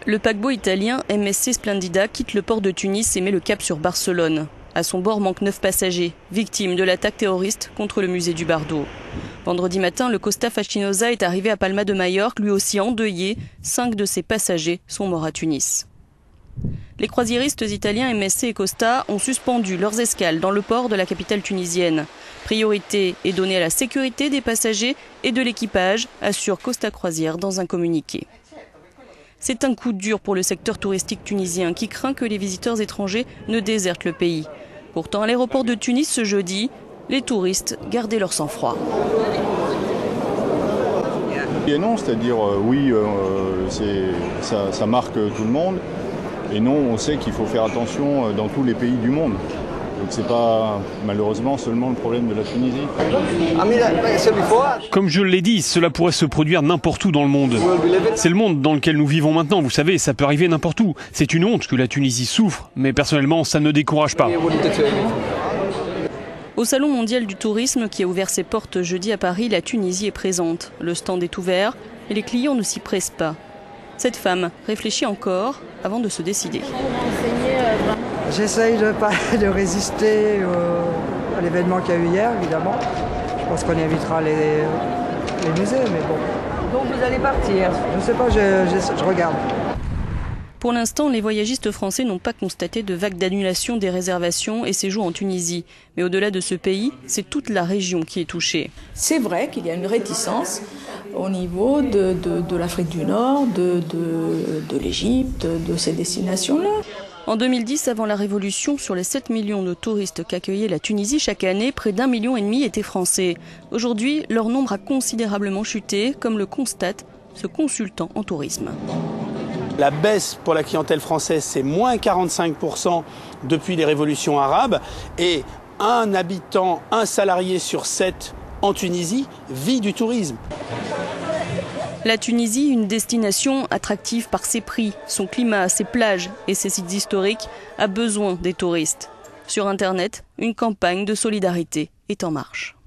Le paquebot italien MSC Splendida quitte le port de Tunis et met le cap sur Barcelone. À son bord manquent 9 passagers, victimes de l'attaque terroriste contre le musée du Bardo. Vendredi matin, le Costa Fascinosa est arrivé à Palma de Majorque, lui aussi endeuillé. 5 de ses passagers sont morts à Tunis. Les croisiéristes italiens MSC et Costa ont suspendu leurs escales dans le port de la capitale tunisienne. Priorité est donnée à la sécurité des passagers et de l'équipage, assure Costa Croisière dans un communiqué. C'est un coup dur pour le secteur touristique tunisien qui craint que les visiteurs étrangers ne désertent le pays. Pourtant, à l'aéroport de Tunis ce jeudi, les touristes gardaient leur sang-froid. Et non, c'est-à-dire ça marque tout le monde. Et non, on sait qu'il faut faire attention dans tous les pays du monde. Donc c'est pas malheureusement seulement le problème de la Tunisie. Comme je l'ai dit, cela pourrait se produire n'importe où dans le monde. C'est le monde dans lequel nous vivons maintenant, vous savez, ça peut arriver n'importe où. C'est une honte que la Tunisie souffre, mais personnellement, ça ne me décourage pas. Au Salon mondial du tourisme qui a ouvert ses portes jeudi à Paris, la Tunisie est présente. Le stand est ouvert et les clients ne s'y pressent pas. Cette femme réfléchit encore avant de se décider. J'essaye de résister à l'événement qu'il y a eu hier, évidemment. Je pense qu'on évitera les musées, mais bon. Donc vous allez partir? Je ne sais pas, je regarde. Pour l'instant, les voyagistes français n'ont pas constaté de vague d'annulation des réservations et séjours en Tunisie. Mais au-delà de ce pays, c'est toute la région qui est touchée. C'est vrai qu'il y a une réticence au niveau de l'Afrique du Nord, de l'Égypte, de ces destinations-là. En 2010, avant la Révolution, sur les 7 millions de touristes qu'accueillait la Tunisie chaque année, près d'1,5 million étaient français. Aujourd'hui, leur nombre a considérablement chuté, comme le constate ce consultant en tourisme. La baisse pour la clientèle française, c'est moins 45% depuis les révolutions arabes. Et un habitant, un salarié sur 7 en Tunisie vit du tourisme. La Tunisie, une destination attractive par ses prix, son climat, ses plages et ses sites historiques, a besoin des touristes. Sur Internet, une campagne de solidarité est en marche.